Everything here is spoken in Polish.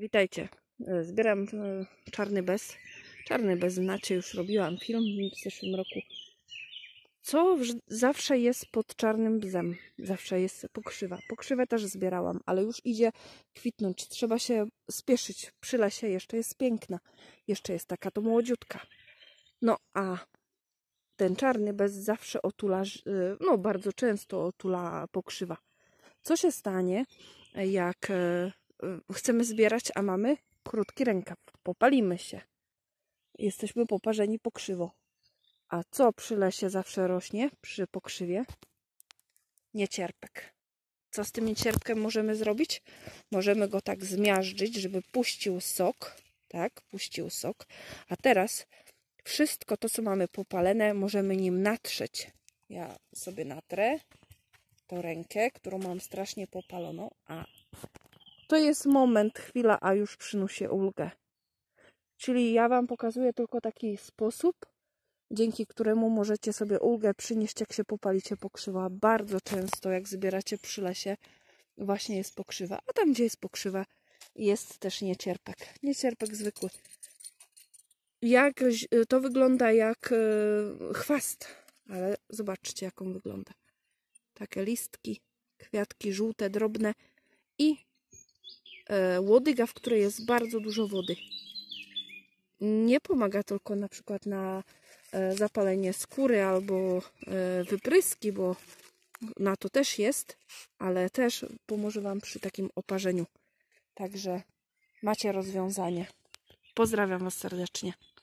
Witajcie. Zbieram czarny bez. Czarny bez znacie, już robiłam film w zeszłym roku. Co zawsze jest pod czarnym bzem? Zawsze jest pokrzywa. Pokrzywę też zbierałam, ale już idzie kwitnąć. Trzeba się spieszyć. Przy lesie jeszcze jest piękna. Jeszcze jest taka to młodziutka. No a ten czarny bez zawsze otula, no bardzo często otula pokrzywa. Co się stanie, jak chcemy zbierać, a mamy krótki rękaw? Popalimy się. Jesteśmy poparzeni pokrzywo. A co przy lesie zawsze rośnie? Przy pokrzywie? Niecierpek. Co z tym niecierpkiem możemy zrobić? Możemy go tak zmiażdżyć, żeby puścił sok. Tak, puścił sok. A teraz wszystko to, co mamy popalone, możemy nim natrzeć. Ja sobie natrę tą rękę, którą mam strasznie popaloną. A to jest moment, chwila, a już przynosi ulgę. Czyli ja Wam pokazuję tylko taki sposób, dzięki któremu możecie sobie ulgę przynieść, jak się popalicie pokrzywa. Bardzo często, jak zbieracie przy lesie, właśnie jest pokrzywa. A tam, gdzie jest pokrzywa, jest też niecierpek. Niecierpek zwykły. To wygląda jak chwast, ale zobaczcie, jak on wygląda. Takie listki, kwiatki żółte, drobne i łodyga, w której jest bardzo dużo wody. Nie pomaga tylko na przykład na zapalenie skóry albo wypryski, bo na to też jest, ale też pomoże Wam przy takim oparzeniu. Także macie rozwiązanie. Pozdrawiam Was serdecznie.